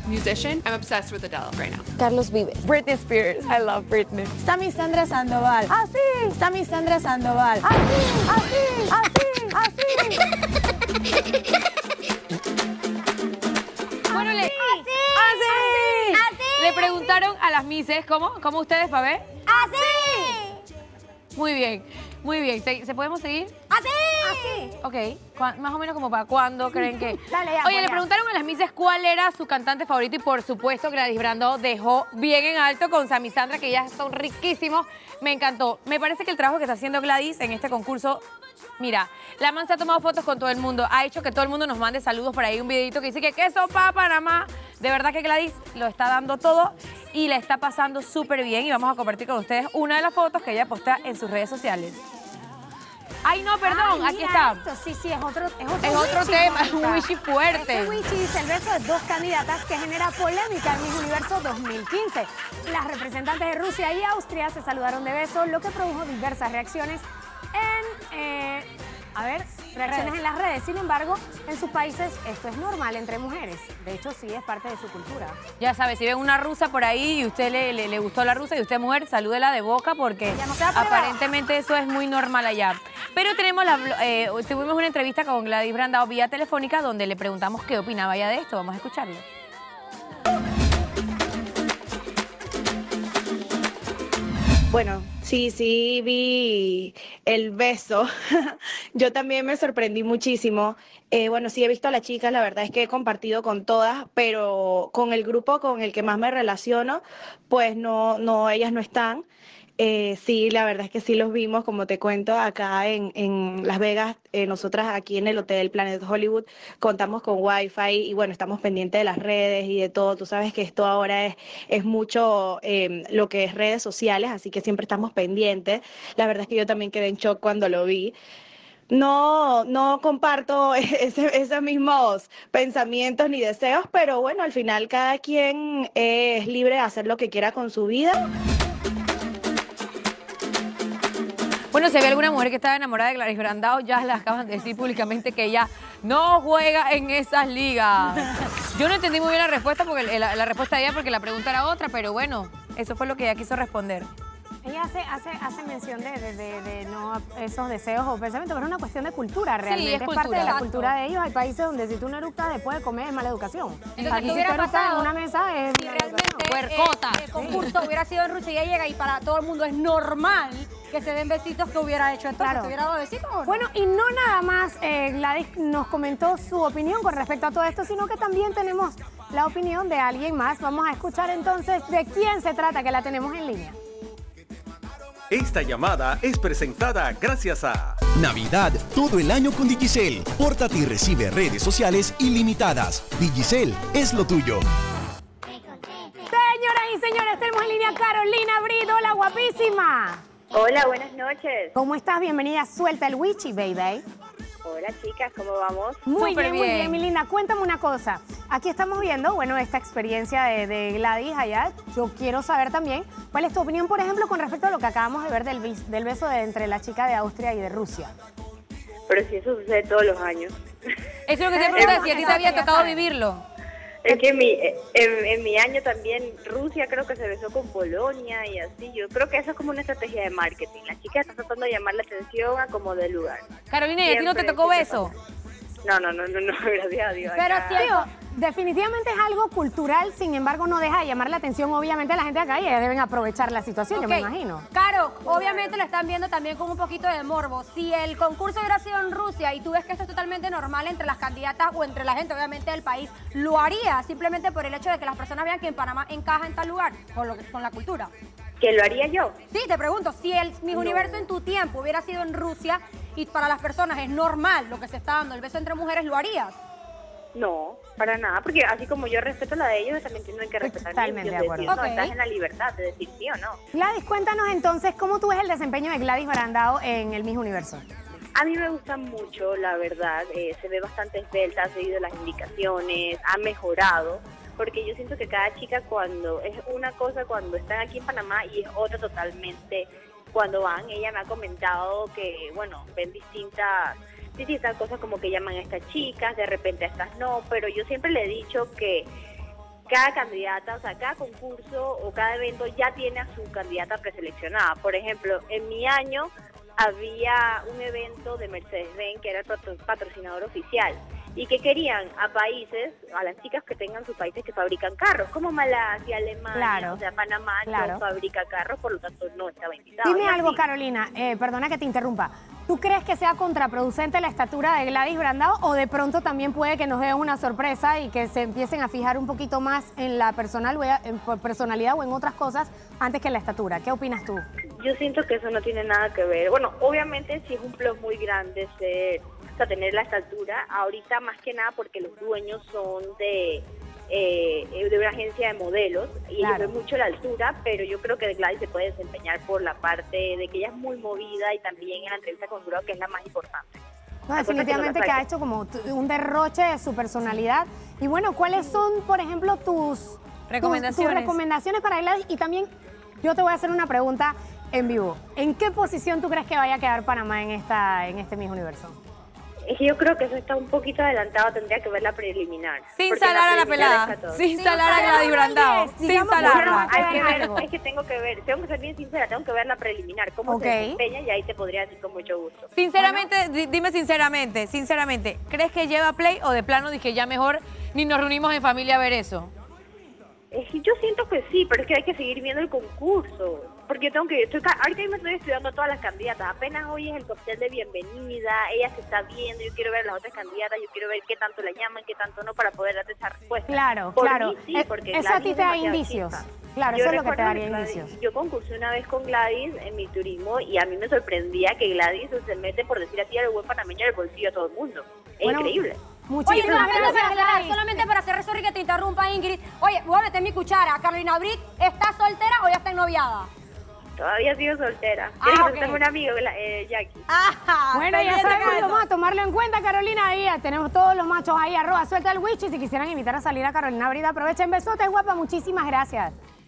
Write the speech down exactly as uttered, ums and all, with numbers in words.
musician. I'm obsessed with Adele right now. Carlos Vives. Britney Spears. I love Britney. Sammy Sandra Sandoval. Así. Sammy Sandra Sandoval. Así, así, así, así. Bueno, le, Así, así. así. Le preguntaron a las mises, ¿cómo? ¿Cómo ustedes, para ver? Así. Muy bien, muy bien. ¿Se, ¿se podemos seguir? Así. Así. Ok, ¿Cuá- más o menos como para cuándo creen que...? Dale, ya, Oye, pues, le ya. preguntaron a las mises cuál era su cantante favorito y por supuesto Gladys Brandao dejó bien en alto con Sammy Sandra, que ya son riquísimos. Me encantó. Me parece que el trabajo que está haciendo Gladys en este concurso... Mira, la man se ha tomado fotos con todo el mundo, ha hecho que todo el mundo nos mande saludos por ahí, un videito que dice que queso pa' Panamá. De verdad que Gladys lo está dando todo y la está pasando súper bien y vamos a compartir con ustedes una de las fotos que ella postea en sus redes sociales. Ay, no, perdón, Ay, aquí mira está. esto. Sí, sí, es otro, es otro Es otro wichi, tema, es un Mónica. wichi fuerte. Este wichi dice el beso de dos candidatas que genera polémica en Miss Universo dos mil quince. Las representantes de Rusia y Austria se saludaron de beso, lo que produjo diversas reacciones en, eh, a ver, reacciones en las redes. Sin embargo, en sus países esto es normal entre mujeres. De hecho, sí, es parte de su cultura. Ya sabes, si ven una rusa por ahí y usted le, le, le gustó la rusa y usted es mujer, salúdela de boca porque Ya no se va a aparentemente eso es muy normal allá. Pero tenemos la, eh, tuvimos una entrevista con Gladys Brandao vía telefónica donde le preguntamos qué opinaba ella de esto. Vamos a escucharlo. Bueno, sí, sí, vi el beso. Yo también me sorprendí muchísimo. Eh, bueno, sí he visto a las chicas, la verdad es que he compartido con todas, pero con el grupo con el que más me relaciono, pues no, no, ellas no están. Eh, sí, la verdad es que sí los vimos, como te cuento, acá en, en Las Vegas, eh, nosotras aquí en el Hotel Planet Hollywood contamos con Wi-Fi y bueno, estamos pendientes de las redes y de todo. Tú sabes que esto ahora es, es mucho eh, lo que es redes sociales, así que siempre estamos pendientes. La verdad es que yo también quedé en shock cuando lo vi. No, no comparto ese- esos mismos pensamientos ni deseos, pero bueno, al final cada quien es libre de hacer lo que quiera con su vida. Bueno, si había alguna mujer que estaba enamorada de Gladys Brandao, ya le acaban de decir públicamente que ella no juega en esas ligas. Yo no entendí muy bien la respuesta, porque la, la respuesta de ella porque la pregunta era otra, pero bueno, eso fue lo que ella quiso responder. Ella hace, hace, hace mención de, de, de, de no esos deseos o pensamientos, pero es una cuestión de cultura realmente. es es cultura. parte de la Exacto. cultura de ellos. Hay países donde si tú no eructas después de comer es mala educación. Entonces, Aquí ¿qué si tú hubiera eructas pasado en una mesa es si mala realmente educación. Puercota. eh, el concurso hubiera sido en Rusia y ella llega y para todo el mundo es normal que se den besitos, que hubiera hecho entonces? Claro. ¿Se hubiera dado besitos o no? Bueno, y no nada más eh, Gladys nos comentó su opinión con respecto a todo esto, sino que también tenemos la opinión de alguien más. Vamos a escuchar entonces de quién se trata, que la tenemos en línea. Esta llamada es presentada gracias a Navidad todo el año con Digicel. Pórtate y recibe redes sociales ilimitadas. Digicel es lo tuyo. Señoras y señores, tenemos en línea a Carolina Brito, la guapísima. Hola, buenas noches. ¿Cómo estás? Bienvenida a Suelta el Wichi, baby. Hola, chicas, ¿cómo vamos? Muy Súper bien, muy bien. bien, mi linda. Cuéntame una cosa. Aquí estamos viendo, bueno, esta experiencia de, de Gladys allá. Yo quiero saber también cuál es tu opinión, por ejemplo, con respecto a lo que acabamos de ver del, bis- del beso de, entre la chica de Austria y de Rusia. Pero si eso sucede todos los años. Eso es lo que te preguntaba, si a ti te había Ya tocado sabes. vivirlo. Es que en mi, en, en mi año también Rusia creo que se besó con Polonia y así. Yo creo que eso es como una estrategia de marketing. La chica está tratando de llamar la atención a como del lugar. Carolina, ¿y a ti no te Siempre, tocó siempre beso? pasa. No, no, no, no, no, gracias a Dios. Pero acá- sí, digo, definitivamente es algo cultural, sin embargo, no deja de llamar la atención, obviamente, a la gente de acá y ellas deben aprovechar la situación, yo me Ok. imagino. Caro, obviamente lo están viendo también con un poquito de morbo. Si el concurso hubiera sido en Rusia y tú ves que esto es totalmente normal entre las candidatas o entre la gente, obviamente, del país, ¿lo haría simplemente por el hecho de que las personas vean que en Panamá encaja en tal lugar con, lo que- con la cultura? ¿Que lo haría yo? Sí, te pregunto, si el Miss No. Universo en tu tiempo hubiera sido en Rusia y para las personas es normal lo que se está dando, el beso entre mujeres, ¿lo harías? No, para nada, porque así como yo respeto la de ellos, ellos también tienen que respetar la Totalmente mía. de Yo acuerdo. decir, no, Ok. estás en la libertad de decir sí o no. Gladys, cuéntanos entonces, ¿cómo tú ves el desempeño de Gladys Brandao en el Miss Universo? A mí me gusta mucho, la verdad, eh, se ve bastante esbelta, ha seguido las indicaciones, ha mejorado, porque yo siento que cada chica cuando es una cosa cuando están aquí en Panamá y es otra totalmente cuando van. Ella me ha comentado que, bueno, ven distintas, distintas cosas como que llaman a estas chicas, de repente a estas no, pero yo siempre le he dicho que cada candidata, o sea, cada concurso o cada evento ya tiene a su candidata preseleccionada. Por ejemplo, en mi año había un evento de Mercedes-Benz que era el patrocinador oficial y que querían a países, a las chicas que tengan sus países que fabrican carros, como Malasia, Alemania, Claro. o sea, Panamá Claro. no fabrica carros, por lo tanto no estaba invitado. Dime Y algo, así. Carolina, eh, perdona que te interrumpa. ¿Tú crees que sea contraproducente la estatura de Gladys Brandao o de pronto también puede que nos dé una sorpresa y que se empiecen a fijar un poquito más en la personal, o en personalidad o en otras cosas antes que en la estatura? ¿Qué opinas tú? Yo siento que eso no tiene nada que ver. Bueno, obviamente sí es un plus muy grande ser, o sea, tener la estatura. Ahorita más que nada porque los dueños son de, eh, de una agencia de modelos y Claro. ellos ven mucho la altura, pero yo creo que Gladys se puede desempeñar por la parte de que ella es muy movida y también en la entrevista con jurado, que es la más importante. No, La cosa definitivamente que que lo ha hecho como t- un derroche de su personalidad. Y bueno, ¿cuáles son, por ejemplo, tus Recomendaciones. tus, tus recomendaciones para Gladys? Y también yo te voy a hacer una pregunta en vivo. ¿En qué posición tú crees que vaya a quedar Panamá en esta en este Miss Universo? Es que yo creo que eso está un poquito adelantado, tendría que ver la preliminar. Sin porque salar a la preliminar pelada, es catorce. sin salar a Gladys Brandao, sin digamos que salarla. no. Hay que ver, algo. es que tengo que ver, tengo que ser bien sincera, tengo que ver la preliminar, cómo Ok. se desempeña y ahí te podría decir con mucho gusto. Sinceramente, di- dime sinceramente, sinceramente, ¿crees que lleva play o de plano dije ya mejor ni nos reunimos en familia a ver eso? Es que yo siento que sí, pero es que hay que seguir viendo el concurso. Porque yo tengo que, estoy, ca- ahorita mismo estoy estudiando todas las candidatas. Apenas hoy es el cóctel de bienvenida, ella se está viendo, yo quiero ver las otras candidatas, yo quiero ver qué tanto la llaman, qué tanto no, para poder darte esa respuesta. Claro, Por claro. mí sí, Eh, porque eso Gladys a ti es te da demasiado indicios. chispa. Claro, Yo eso es lo que te recuerdo daría Gladys- indicios. Yo concursé una vez con Gladys en mi turismo y a mí me sorprendía que Gladys se mete, por decir así, al buen panameño del bolsillo a todo el mundo. Es Bueno, increíble. Oye, Muchísimas solamente para gracias, aclarar, Gladys. solamente para hacer sorry que te interrumpa, Ingrid. Oye, voy a meter mi cuchara. ¿Carolina Brick está soltera o ya está ennoviada? Todavía sigo soltera. Ah, ¿Quieres que ok. presentemos un amigo, la- eh, Jackie? Ah, Bueno, ya pendiente sabemos, con lo eso. vamos a tomarlo en cuenta, Carolina. Ahí ya tenemos todos los machos ahí, arroba, suelta el witch. Y si quisieran invitar a salir a Carolina Brida, aprovechen. Besotes, guapa. Muchísimas gracias.